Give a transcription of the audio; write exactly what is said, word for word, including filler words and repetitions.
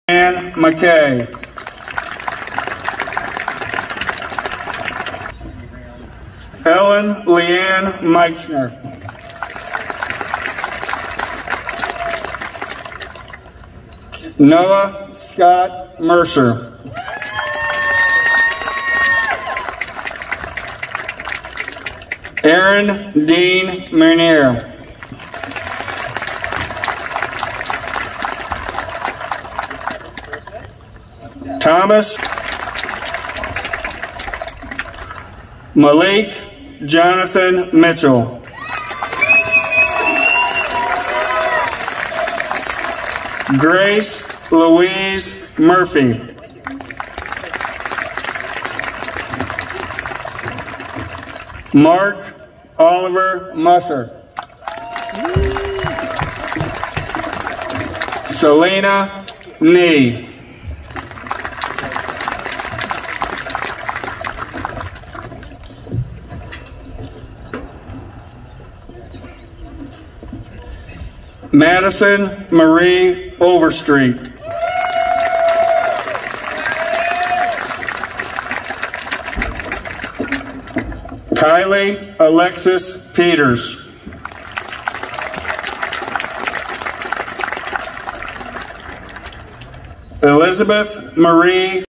Ann McKay. Ellen Leanne Meichner. Noah Scott Mercer. Aaron Dean Mernier. Thomas Malik Jonathan Mitchell. Grace Louise Murphy. Mark Oliver Musser. Selena Nee. Madison Marie Overstreet. Kylie Alexis Peters. Elizabeth Marie